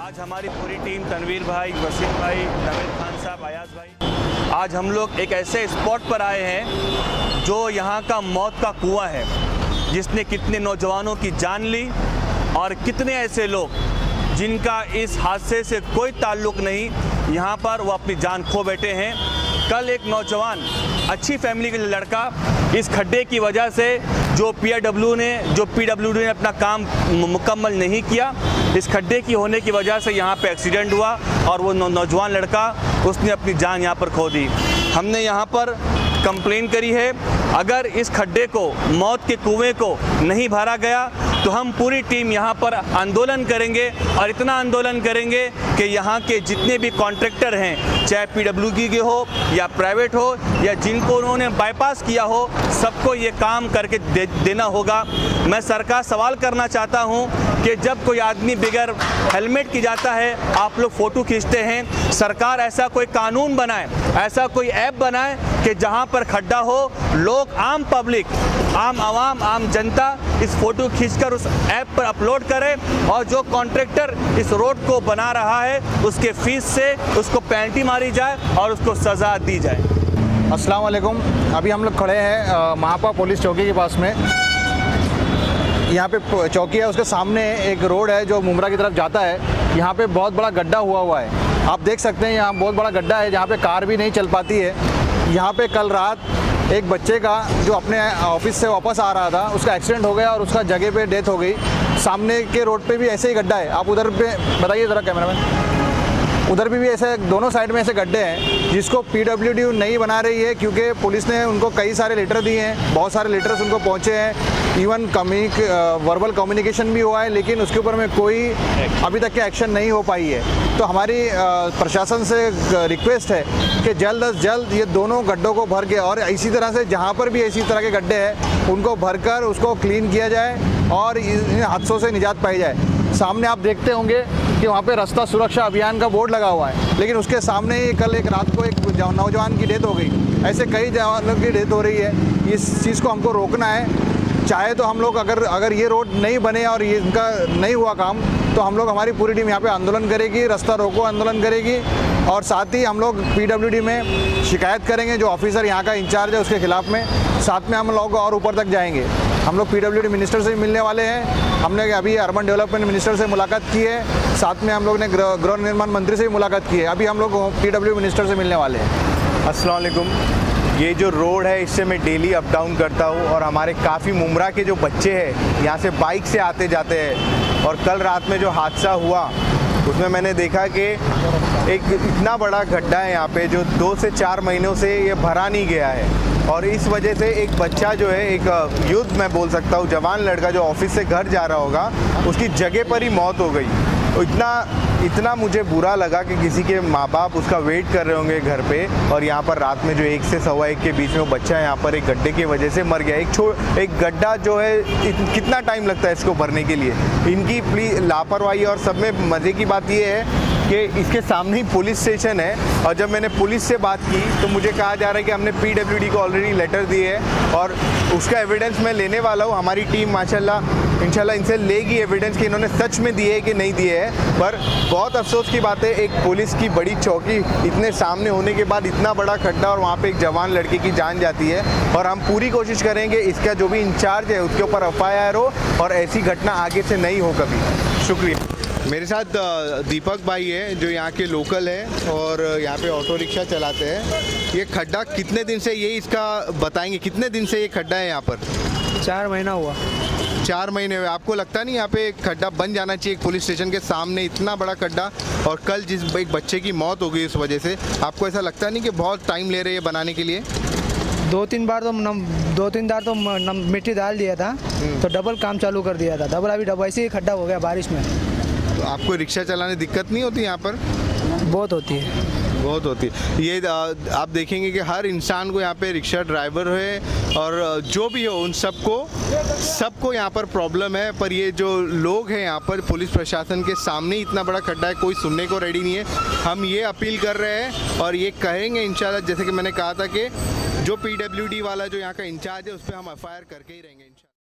आज हमारी पूरी टीम तनवीर भाई, वसीम भाई, नवीद खान साहब, अयाज भाई, आज हम लोग एक ऐसे स्पॉट पर आए हैं जो यहाँ का मौत का कुआं है, जिसने कितने नौजवानों की जान ली और कितने ऐसे लोग जिनका इस हादसे से कोई ताल्लुक़ नहीं, यहाँ पर वो अपनी जान खो बैठे हैं। कल एक नौजवान अच्छी फैमिली का लड़का इस खड्डे की वजह से जो पीडब्ल्यूडी ने अपना काम मुकम्मल नहीं किया, इस खड्डे की होने की वजह से यहाँ पे एक्सीडेंट हुआ और वो नौजवान लड़का उसने अपनी जान यहाँ पर खो दी। हमने यहाँ पर कंप्लेन करी है, अगर इस खड्डे को, मौत के कुएं को नहीं भरा गया तो हम पूरी टीम यहाँ पर आंदोलन करेंगे और इतना आंदोलन करेंगे कि यहाँ के जितने भी कॉन्ट्रैक्टर हैं, चाहे पीडब्ल्यूडी के हो या प्राइवेट हो या जिनको उन्होंने बाईपास किया हो, सबको ये काम करके देना होगा। मैं सरकार सवाल करना चाहता हूँ कि जब कोई आदमी बगैर हेलमेट की जाता है, आप लोग फ़ोटो खींचते हैं, सरकार ऐसा कोई कानून बनाए, ऐसा कोई ऐप बनाए कि जहाँ पर खड्डा हो, लोग, आम पब्लिक, आम आवाम, आम जनता इस फ़ोटो खींचकर उस ऐप पर अपलोड करे और जो कॉन्ट्रैक्टर इस रोड को बना रहा है उसके फीस से उसको पेनल्टी मारी जाए और उसको सज़ा दी जाए। अस्सलाम वालेकुम। अभी हम लोग खड़े हैं महापा पुलिस चौकी के पास में। यहाँ पे चौकी है, उसके सामने एक रोड है जो मुमरा की तरफ जाता है। यहाँ पे बहुत बड़ा गड्ढा हुआ है, आप देख सकते हैं। यहाँ बहुत बड़ा गड्ढा है जहाँ पे कार भी नहीं चल पाती है। यहाँ पे कल रात एक बच्चे का जो अपने ऑफिस से वापस आ रहा था, उसका एक्सीडेंट हो गया और उसका जगह पे डेथ हो गई। सामने के रोड पे भी ऐसे ही गड्ढा है, आप उधर पे बताइए ज़रा कैमरामैन, उधर भी ऐसे दोनों साइड में ऐसे गड्ढे हैं जिसको पीडब्ल्यूडी नहीं बना रही है, क्योंकि पुलिस ने उनको कई सारे लेटर दिए हैं, बहुत सारे लेटर्स उनको पहुंचे हैं, इवन वर्बल कम्युनिकेशन भी हुआ है, लेकिन उसके ऊपर में कोई अभी तक के एक्शन नहीं हो पाई है। तो हमारी प्रशासन से रिक्वेस्ट है कि जल्द अज जल्द ये दोनों गड्ढों को भर के, और इसी तरह से जहाँ पर भी इसी तरह के गड्ढे हैं उनको भरकर उसको क्लीन किया जाए और इन हादसों से निजात पाई जाए। सामने आप देखते होंगे कि वहाँ पे रास्ता सुरक्षा अभियान का बोर्ड लगा हुआ है, लेकिन उसके सामने ही कल एक रात को एक नौजवान की डेथ हो गई। ऐसे कई जवानों की डेथ हो रही है। इस चीज़ को हमको रोकना है। चाहे तो हम लोग अगर ये रोड नहीं बने और ये इनका नहीं हुआ काम, तो हम लोग, हमारी पूरी टीम यहाँ पे आंदोलन करेगी, रास्ता रोको आंदोलन करेगी, और साथ ही हम लोग पीडब्ल्यूडी में शिकायत करेंगे, जो ऑफिसर यहाँ का इंचार्ज है उसके खिलाफ में। साथ में हम लोग और ऊपर तक जाएंगे। हम लोग पीडब्ल्यूडी मिनिस्टर से भी मिलने वाले हैं। हमने अभी अर्बन डेवलपमेंट मिनिस्टर से मुलाकात की है, साथ में हम लोग ने गृह निर्माण मंत्री से भी मुलाकात की है। अभी हम लोग पीडब्ल्यूडी मिनिस्टर से मिलने वाले हैं। अस्सलाम वालेकुम। ये जो रोड है इससे मैं डेली अप डाउन करता हूँ और हमारे काफ़ी मुमरा के जो बच्चे हैं यहाँ से बाइक से आते जाते हैं, और कल रात में जो हादसा हुआ उसमें मैंने देखा कि एक इतना बड़ा गड्ढा है यहाँ पे जो 2 से 4 महीनों से ये भरा नहीं गया है, और इस वजह से एक बच्चा जो है, एक यूथ मैं बोल सकता हूँ, जवान लड़का जो ऑफिस से घर जा रहा होगा, उसकी जगह पर ही मौत हो गई। इतना मुझे बुरा लगा कि किसी के माँ बाप उसका वेट कर रहे होंगे घर पे, और यहाँ पर रात में जो 1 से सवा 1 के बीच में वो बच्चा यहाँ पर एक गड्ढे की वजह से मर गया। एक गड्ढा जो है, कितना टाइम लगता है इसको भरने के लिए। इनकी प्लीज लापरवाही। और सब में मज़े की बात ये है कि इसके सामने ही पुलिस स्टेशन है, और जब मैंने पुलिस से बात की तो मुझे कहा जा रहा है कि हमने पीडब्ल्यूडी को ऑलरेडी लेटर दिए है और उसका एविडेंस मैं लेने वाला हूँ। हमारी टीम माशाल्लाह इंशाल्लाह इनसे लेगी एविडेंस कि इन्होंने सच में दिए है कि नहीं दिए है। पर बहुत अफसोस की बात है, एक पुलिस की बड़ी चौकी इतने सामने होने के बाद इतना बड़ा खड्डा और वहाँ पे एक जवान लड़के की जान जाती है। और हम पूरी कोशिश करेंगे इसका जो भी इंचार्ज है उसके ऊपर FIR हो और ऐसी घटना आगे से नहीं हो कभी। शुक्रिया। मेरे साथ दीपक भाई है जो यहाँ के लोकल है और यहाँ पे ऑटो रिक्शा चलाते हैं। ये खड्डा कितने दिन से, ये इसका बताएंगे, कितने दिन से ये खड्डा है यहाँ पर? 4 महीना हुआ। 4 महीने हुए। आपको लगता नहीं यहाँ पे खड्डा बन जाना चाहिए? पुलिस स्टेशन के सामने इतना बड़ा खड्डा, और कल जिस एक बच्चे की मौत हो गई उस वजह से, आपको ऐसा लगता नहीं कि बहुत टाइम ले रहे हैं बनाने के लिए? 2-3 बार तो मिट्टी डाल दिया था, तो डबल काम चालू कर दिया था। डबल ऐसे ही खड्डा हो गया बारिश में। तो आपको रिक्शा चलाने दिक्कत नहीं होती यहाँ पर? बहुत होती है, बहुत होती है। ये आप देखेंगे कि हर इंसान को यहाँ पे, रिक्शा ड्राइवर है और जो भी हो, उन सबको यहाँ पर प्रॉब्लम है। पर ये जो लोग हैं यहाँ पर, पुलिस प्रशासन के सामने इतना बड़ा खड्डा है, कोई सुनने को रेडी नहीं है। हम ये अपील कर रहे हैं और ये कहेंगे इंशाल्लाह, जैसे कि मैंने कहा था कि जो पीडब्ल्यूडी वाला जो यहाँ का इंचार्ज है उस पर हम FIR करके ही रहेंगे।